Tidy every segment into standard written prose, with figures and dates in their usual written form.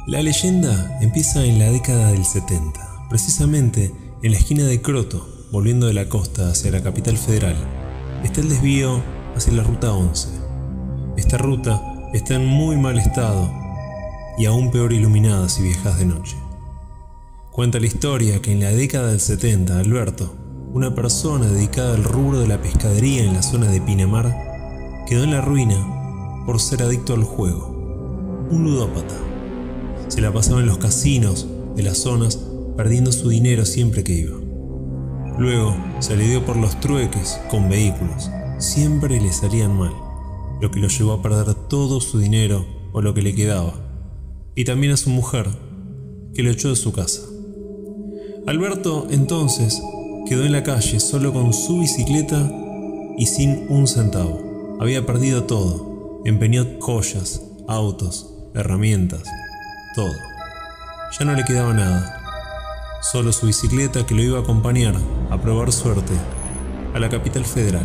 La leyenda empieza en la década del 70, precisamente en la esquina de Croto, volviendo de la costa hacia la capital federal. Está el desvío hacia la ruta 11. Esta ruta está en muy mal estado y aún peor iluminada si viajas de noche. Cuenta la historia que en la década del 70, Alberto, una persona dedicada al rubro de la pescadería en la zona de Pinamar, quedó en la ruina por ser adicto al juego. Un ludópata. Se la pasaba en los casinos de las zonas perdiendo su dinero siempre que iba. Luego se le dio por los trueques con vehículos. Siempre le salían mal, lo que lo llevó a perder todo su dinero o lo que le quedaba, y también a su mujer, que lo echó de su casa. Alberto entonces quedó en la calle solo con su bicicleta y sin un centavo. Había perdido todo, empeñó joyas, autos, herramientas, todo. Ya no le quedaba nada, solo su bicicleta que lo iba a acompañar a probar suerte a la capital federal.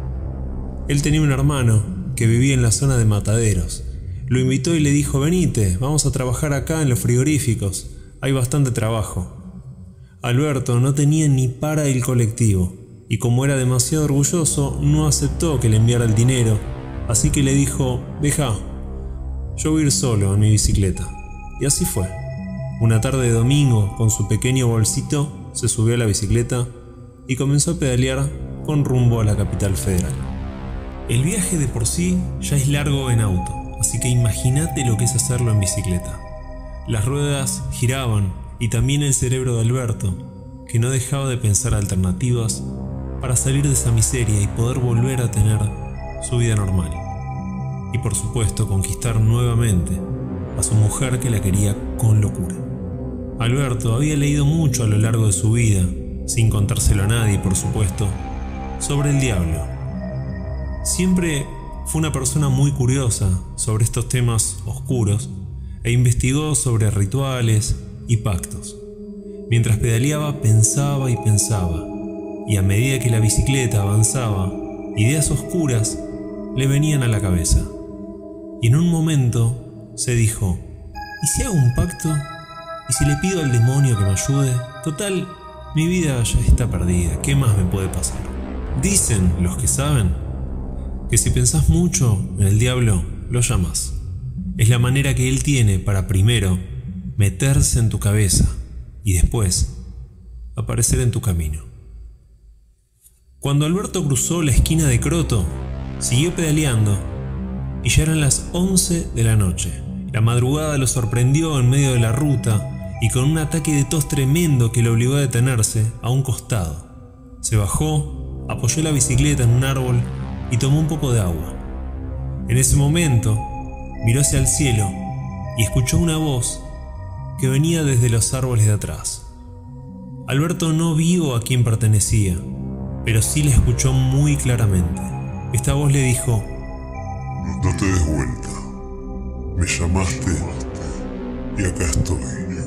Él tenía un hermano que vivía en la zona de Mataderos. Lo invitó y le dijo: venite, vamos a trabajar acá en los frigoríficos, hay bastante trabajo. Alberto no tenía ni para el colectivo, y como era demasiado orgulloso, no aceptó que le enviara el dinero, así que le dijo: deja, yo voy a ir solo en mi bicicleta. Y así fue. Una tarde de domingo, con su pequeño bolsito, se subió a la bicicleta y comenzó a pedalear con rumbo a la capital federal. El viaje de por sí ya es largo en auto, así que imagínate lo que es hacerlo en bicicleta. Las ruedas giraban y también el cerebro de Alberto, que no dejaba de pensar alternativas para salir de esa miseria y poder volver a tener su vida normal. Y por supuesto conquistar nuevamente a su mujer que la quería con locura. Alberto había leído mucho a lo largo de su vida, sin contárselo a nadie por supuesto, sobre el diablo. Siempre fue una persona muy curiosa sobre estos temas oscuros e investigó sobre rituales y pactos. Mientras pedaleaba pensaba y pensaba, y a medida que la bicicleta avanzaba, ideas oscuras le venían a la cabeza. Y en un momento se dijo: ¿y si hago un pacto? ¿Y si le pido al demonio que me ayude? Total, mi vida ya está perdida, ¿qué más me puede pasar? Dicen los que saben que si pensás mucho en el diablo, lo llamas. Es la manera que él tiene para primero meterse en tu cabeza y después aparecer en tu camino. Cuando Alberto cruzó la esquina de Croto, siguió pedaleando y ya eran las 11 de la noche. La madrugada lo sorprendió en medio de la ruta y con un ataque de tos tremendo que lo obligó a detenerse a un costado. Se bajó, apoyó la bicicleta en un árbol y tomó un poco de agua. En ese momento miró hacia el cielo y escuchó una voz que venía desde los árboles de atrás. Alberto no vio a quién pertenecía, pero sí la escuchó muy claramente. Esta voz le dijo: no te des vuelta, me llamaste y acá estoy.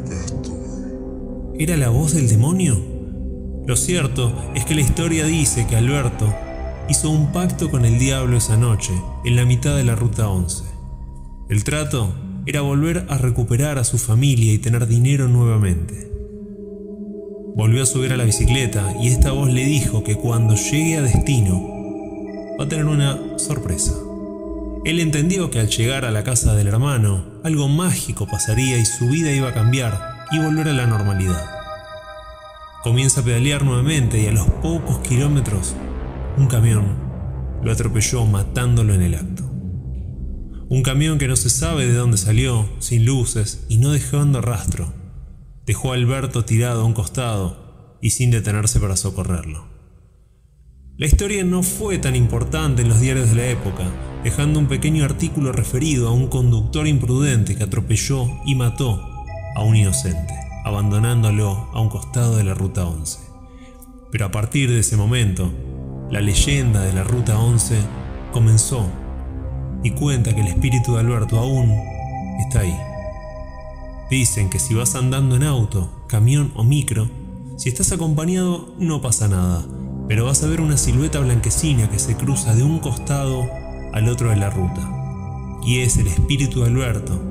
¿Era la voz del demonio? Lo cierto es que la historia dice que Alberto hizo un pacto con el diablo esa noche, en la mitad de la ruta 11. El trato era volver a recuperar a su familia y tener dinero nuevamente. Volvió a subir a la bicicleta y esta voz le dijo que cuando llegue a destino va a tener una sorpresa. Él entendió que al llegar a la casa del hermano, algo mágico pasaría y su vida iba a cambiar y volver a la normalidad. Comienza a pedalear nuevamente y a los pocos kilómetros, un camión lo atropelló matándolo en el acto. Un camión que no se sabe de dónde salió, sin luces y no dejando rastro. Dejó a Alberto tirado a un costado y sin detenerse para socorrerlo. La historia no fue tan importante en los diarios de la época, dejando un pequeño artículo referido a un conductor imprudente que atropelló y mató a un inocente, abandonándolo a un costado de la ruta 11. Pero a partir de ese momento, la leyenda de la ruta 11 comenzó y cuenta que el espíritu de Alberto aún está ahí. Dicen que si vas andando en auto, camión o micro, si estás acompañado no pasa nada, pero vas a ver una silueta blanquecina que se cruza de un costado al otro de la ruta. Y es el espíritu de Alberto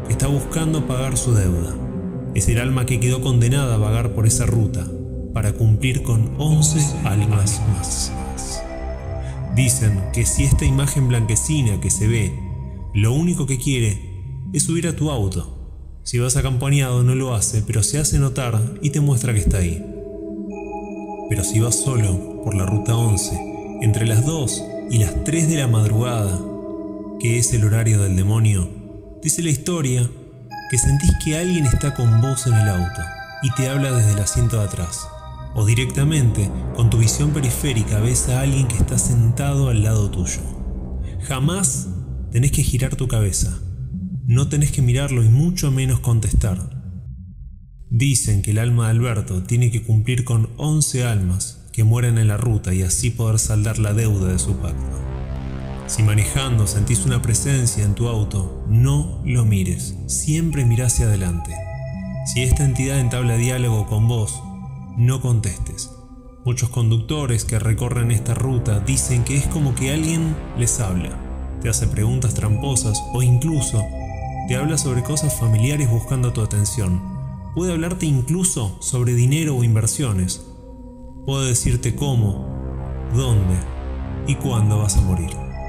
que está buscando pagar su deuda. Es el alma que quedó condenada a vagar por esa ruta para cumplir con 11 almas más. Dicen que si esta imagen blanquecina que se ve, lo único que quiere es subir a tu auto. Si vas acompañado no lo hace, pero se hace notar y te muestra que está ahí. Pero si vas solo por la ruta 11, entre las 2 y las 3 de la madrugada, que es el horario del demonio, dice la historia que sentís que alguien está con vos en el auto y te habla desde el asiento de atrás. O directamente, con tu visión periférica, ves a alguien que está sentado al lado tuyo. Jamás tenés que girar tu cabeza, no tenés que mirarlo y mucho menos contestar. Dicen que el alma de Alberto tiene que cumplir con 11 almas que mueren en la ruta y así poder saldar la deuda de su pacto. Si manejando sentís una presencia en tu auto, no lo mires, siempre mirá hacia adelante. Si esta entidad entabla diálogo con vos, no contestes. Muchos conductores que recorren esta ruta dicen que es como que alguien les habla, te hace preguntas tramposas o incluso te habla sobre cosas familiares buscando tu atención. Puede hablarte incluso sobre dinero o inversiones. Puede decirte cómo, dónde y cuándo vas a morir.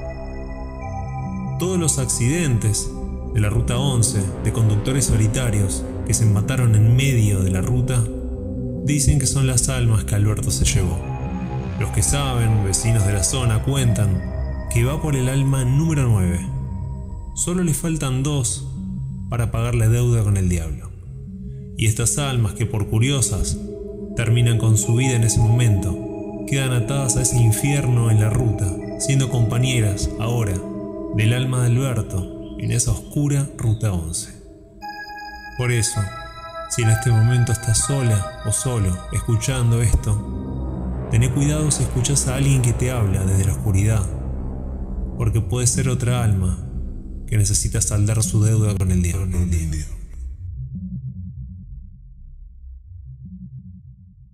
Todos los accidentes de la ruta 11 de conductores solitarios que se mataron en medio de la ruta dicen que son las almas que Alberto se llevó. Los que saben, vecinos de la zona, cuentan que va por el alma número 9. Solo le faltan 2 para pagar la deuda con el diablo. Y estas almas que por curiosas terminan con su vida en ese momento, quedan atadas a ese infierno en la ruta, siendo compañeras ahora del alma de Alberto en esa oscura ruta 11. Por eso, si en este momento estás sola o solo escuchando esto, tené cuidado si escuchas a alguien que te habla desde la oscuridad, porque puede ser otra alma que necesita saldar su deuda con el diablo.